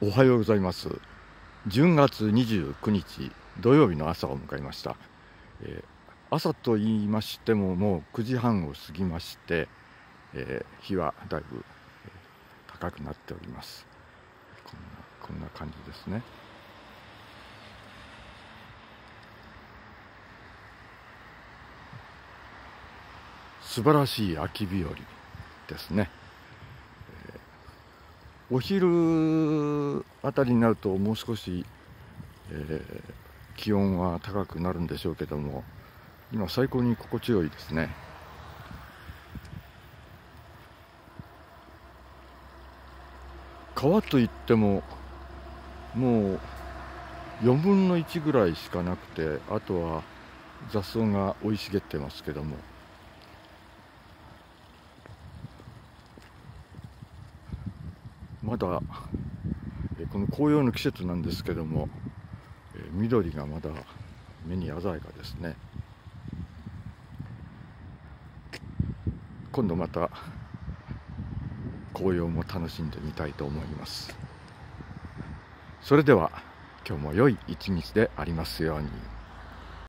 おはようございます。10月29日土曜日の朝を迎えました。朝と言いましてももう9時半を過ぎまして、日はだいぶ高くなっております。こんな感じですね。素晴らしい秋日和ですね。お昼あたりになるともう少し、気温は高くなるんでしょうけども、今最高に心地よいですね。川といってももう4分の1ぐらいしかなくて、あとは雑草が生い茂ってますけども、まだこの紅葉の季節なんですけども、緑がまだ目に鮮やかですね。今度また紅葉も楽しんでみたいと思います。それでは今日も良い一日でありますように。